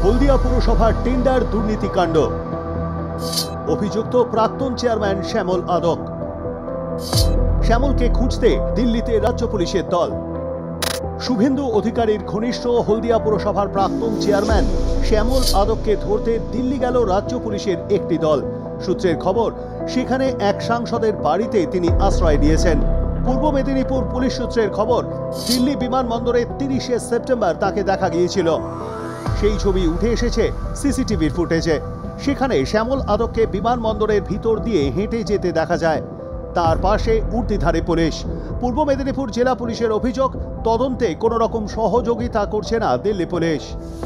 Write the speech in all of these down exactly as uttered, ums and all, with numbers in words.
হলদিয়া পুরসভার টেন্ডার দুর্নীতিকাণ্ড, অভিযুক্ত প্রাক্তন চেয়ারম্যান শ্যামল আদক। শ্যামলকে খুঁজতে দিল্লিতে রাজ্য পুলিশের দল। শুভেন্দু অধিকারীর ঘনিষ্ঠ হলদিয়া পুরসভার প্রাক্তন চেয়ারম্যান শ্যামল আদককে ধরতে দিল্লি গেল রাজ্য পুলিশের একটি দল। সূত্রের খবর, সেখানে এক সাংসদের বাড়িতে তিনি আশ্রয় নিয়েছেন। পূর্ব মেদিনীপুর পুলিশ সূত্রের খবর, দিল্লি বিমানবন্দরে তিরিশে সেপ্টেম্বর তাকে দেখা গিয়েছিল। সেই ছবি উঠে এসেছে সিসিটিভির ফুটেজে। সেখানে শ্যামল আদককে বিমানবন্দরের ভিতর দিয়ে হেঁটে যেতে দেখা যায়। তার পাশে ঊর্ধ্বধারী পুলিশ। পূর্ব মেদিনীপুর জেলা পুলিশের অভিযোগ, তদন্তে কোনো রকম সহযোগিতা করছে না দিল্লি পুলিশ।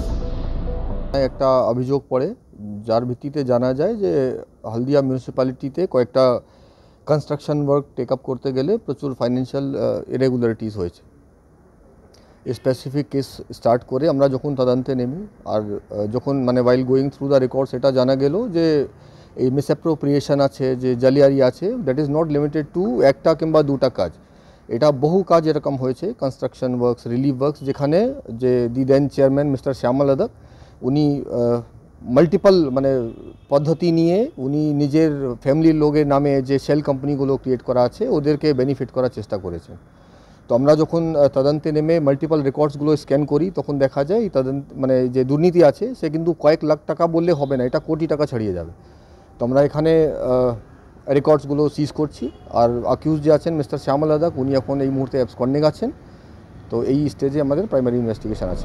একটা অভিযোগ পড়ে, যার ভিত্তিতে জানা যায় যে হলদিয়া মিউনিসিপ্যালিটিতে কয়েকটা কনস্ট্রাকশন ওয়ার্ক টেক আপ করতে গেলে প্রচুর ফাইন্যান্সিয়াল ইরেগুলারিটিস হয়েছে। স্পেসিফিক কেস স্টার্ট করে আমরা যখন তদন্তে নেমি, আর যখন মানে while going through the records এটা জানা গেল যে এই মিসঅ্যাপ্রোপ্রিয়েশন আছে, যে জালিয়ারি আছে, that is not limited to একটা কিংবা দুটা কাজ। এটা বহু কাজ এরকম হয়েছে, কনস্ট্রাকশন ওয়ার্কস, রিলিফ ওয়ার্কস, যেখানে যে the then chairman mister Shyamal Adak উনি মাল্টিপল মানে পদ্ধতি নিয়ে উনি নিজের ফ্যামিলির লোকের নামে যে সেল কোম্পানিগুলো ক্রিয়েট করা আছে ওদেরকে বেনিফিট করার চেষ্টা করেছেন। তো আমরা যখন তদন্তে নেমে মাল্টিপল রেকর্ডসগুলো স্ক্যান করি, তখন দেখা যায় এই তদন্ত মানে যে দুর্নীতি আছে সে কিন্তু কয়েক লাখ টাকা বললে হবে না, এটা কোটি টাকা ছাড়িয়ে যাবে। তো আমরা এখানে রেকর্ডসগুলো সিজ করছি। আর অ্যাকিউজ যে আছেন মিস্টার শ্যামল আদক, উনি এখন এই মুহূর্তে অ্যাবসকন্ডিং আছেন। তো এই স্টেজে আমাদের প্রাইমারি ইনভেস্টিগেশন আছে।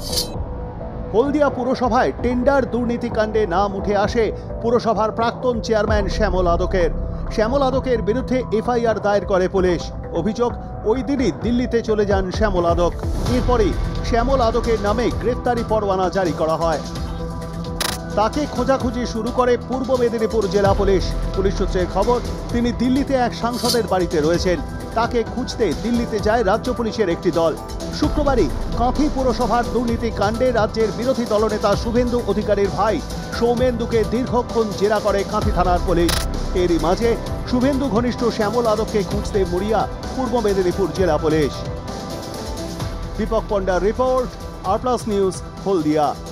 হলদিয়া পুরসভায় টেন্ডার দুর্নীতিকাণ্ডে নাম উঠে আসে পুরসভার প্রাক্তন চেয়ারম্যান শ্যামল আদকের। শ্যামল আদকের বিরুদ্ধে এফআইআর দায়ের করে পুলিশ। অভিযোগ, ওই দিনই দিল্লিতে চলে যান শ্যামল আদক। এরপরই শ্যামল আদকের নামে গ্রেফতারি পরোয়ানা জারি করা হয়। তাকে খোঁজাখুঁজি শুরু করে পূর্ব মেদিনীপুর জেলা পুলিশ। পুলিশ সূত্রের খবর, তিনি দিল্লিতে এক সাংসদের বাড়িতে রয়েছেন। তাকে খুঁজতে দিল্লিতে যায় রাজ্য পুলিশের একটি দল। শুক্রবারই কাঁথি পুরসভার দুর্নীতি কাণ্ডে রাজ্যের বিরোধী দলনেতা শুভেন্দু অধিকারীর ভাই সৌমেন্দুকে দীর্ঘক্ষণ জেরা করে কাঁথি থানার পুলিশ। এরই মাঝে শুভেন্দু ঘনিষ্ঠ শ্যামল আদককে খুঁজতে মরিয়া পূর্ব মেদিনীপুর জেলা পুলিশ। দীপক পণ্ডার রিপোর্ট, আর প্লাস নিউজ, হলদিয়া।